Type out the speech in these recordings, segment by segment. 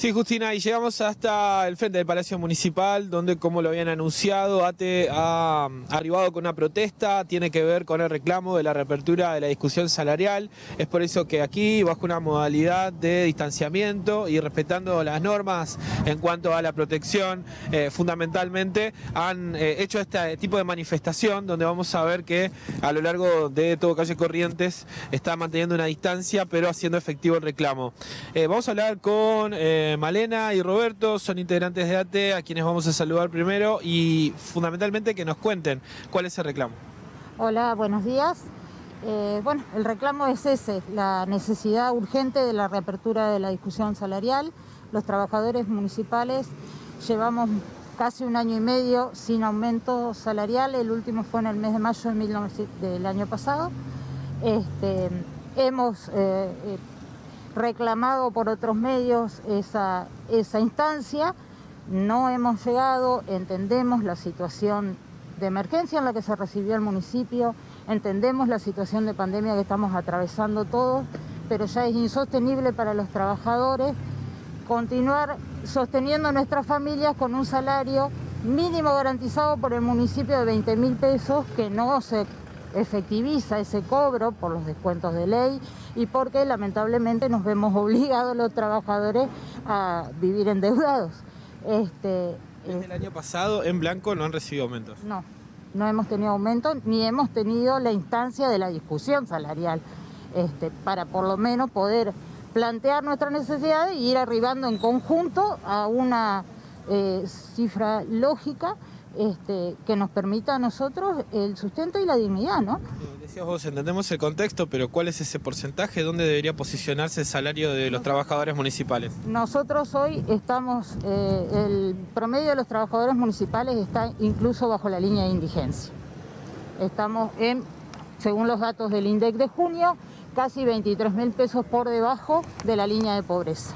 Sí, Justina, y llegamos hasta el frente del Palacio Municipal, donde, como lo habían anunciado, ATE ha arribado con una protesta, tiene que ver con el reclamo de la reapertura de la discusión salarial. Es por eso que aquí, bajo una modalidad de distanciamiento y respetando las normas en cuanto a la protección, fundamentalmente han hecho este tipo de manifestación, donde vamos a ver que a lo largo de todo calle Corrientes está manteniendo una distancia, pero haciendo efectivo el reclamo. Vamos a hablar con Malena y Roberto, son integrantes de ATE, a quienes vamos a saludar primero y fundamentalmente que nos cuenten cuál es el reclamo. Hola, buenos días. Bueno, el reclamo es ese, la necesidad urgente de la reapertura de la discusión salarial. Los trabajadores municipales llevamos casi un año y medio sin aumento salarial, el último fue en el mes de mayo del año pasado. Hemos reclamado por otros medios esa instancia, no hemos llegado, entendemos la situación de emergencia en la que se recibió el municipio, entendemos la situación de pandemia que estamos atravesando todos, pero ya es insostenible para los trabajadores continuar sosteniendo nuestras familias con un salario mínimo garantizado por el municipio de 20.000 pesos, que no se efectiviza ese cobro por los descuentos de ley y porque lamentablemente nos vemos obligados los trabajadores a vivir endeudados. Desde el año pasado en blanco no han recibido aumentos. No hemos tenido aumento ni hemos tenido la instancia de la discusión salarial para por lo menos poder plantear nuestras necesidades y ir arribando en conjunto a una cifra lógica que nos permita a nosotros el sustento y la dignidad, ¿no? Decías vos, entendemos el contexto, pero ¿cuál es ese porcentaje? ¿Dónde debería posicionarse el salario de los trabajadores municipales? Nosotros hoy estamos, el promedio de los trabajadores municipales está incluso bajo la línea de indigencia. Estamos según los datos del INDEC de junio, casi 23.000 pesos por debajo de la línea de pobreza.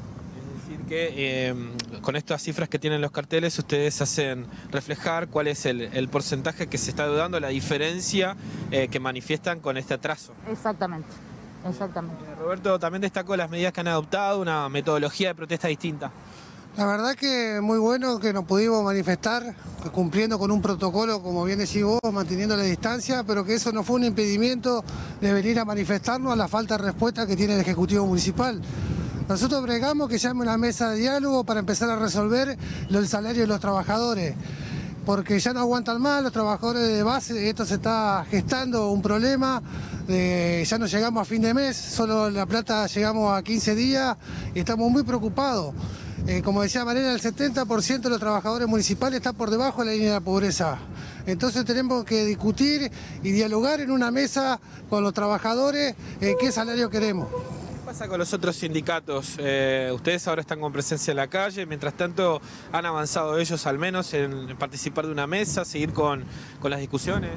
Que con estas cifras que tienen los carteles ustedes hacen reflejar cuál es el porcentaje que se está dando, la diferencia que manifiestan con este atraso. Exactamente. Roberto, también destacó las medidas que han adoptado, una metodología de protesta distinta. La verdad que muy bueno que nos pudimos manifestar cumpliendo con un protocolo, como bien decís vos, manteniendo la distancia, pero que eso no fue un impedimento de venir a manifestarnos a la falta de respuesta que tiene el Ejecutivo Municipal. Nosotros bregamos que llame una mesa de diálogo para empezar a resolver el salario de los trabajadores, porque ya no aguantan más los trabajadores de base. Esto se está gestando un problema, ya no llegamos a fin de mes, solo La Plata llegamos a 15 días y estamos muy preocupados. Como decía Malena, el 70% de los trabajadores municipales está por debajo de la línea de la pobreza. Entonces tenemos que discutir y dialogar en una mesa con los trabajadores qué salario queremos. ¿Qué pasa con los otros sindicatos? Ustedes ahora están con presencia en la calle, mientras tanto han avanzado ellos al menos en participar de una mesa, seguir con las discusiones.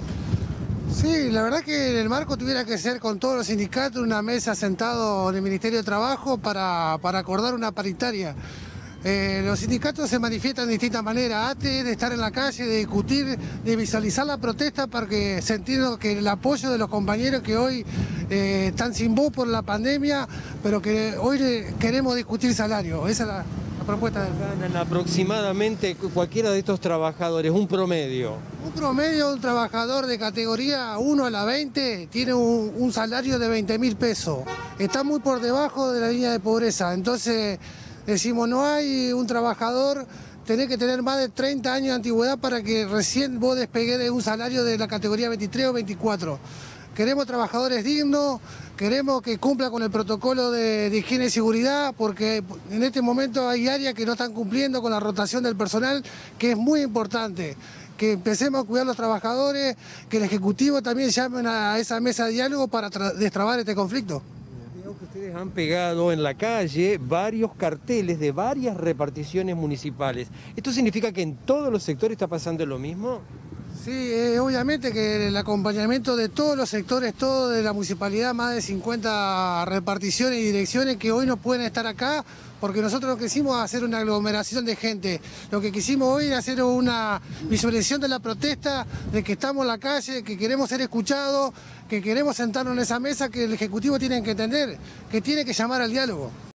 Sí, la verdad que el marco tuviera que ser con todos los sindicatos, una mesa sentado en el Ministerio de Trabajo para acordar una paritaria. Los sindicatos se manifiestan de distintas maneras, ATE de estar en la calle, de discutir, de visualizar la protesta para que sentir que el apoyo de los compañeros que hoy están sin voz por la pandemia, pero que hoy queremos discutir salario. Esa es la propuesta del... Ganan aproximadamente cualquiera de estos trabajadores, un promedio. Un promedio, un trabajador de categoría 1 a la 20 tiene un salario de 20.000 pesos. Está muy por debajo de la línea de pobreza, entonces... Decimos, no hay un trabajador, tenés que tener más de 30 años de antigüedad para que recién vos despegues de un salario de la categoría 23 o 24. Queremos trabajadores dignos, queremos que cumpla con el protocolo de higiene y seguridad, porque en este momento hay áreas que no están cumpliendo con la rotación del personal, que es muy importante. Que empecemos a cuidar a los trabajadores, que el Ejecutivo también llame a esa mesa de diálogo para destrabar este conflicto. Ustedes han pegado en la calle varios carteles de varias reparticiones municipales. ¿Esto significa que en todos los sectores está pasando lo mismo? Sí, obviamente que el acompañamiento de todos los sectores, todo de la municipalidad, más de 50 reparticiones y direcciones que hoy no pueden estar acá, porque nosotros lo que hicimos es hacer una aglomeración de gente. Lo que quisimos hoy es hacer una visualización de la protesta, de que estamos en la calle, que queremos ser escuchados, que queremos sentarnos en esa mesa, que el Ejecutivo tiene que entender, que tiene que llamar al diálogo.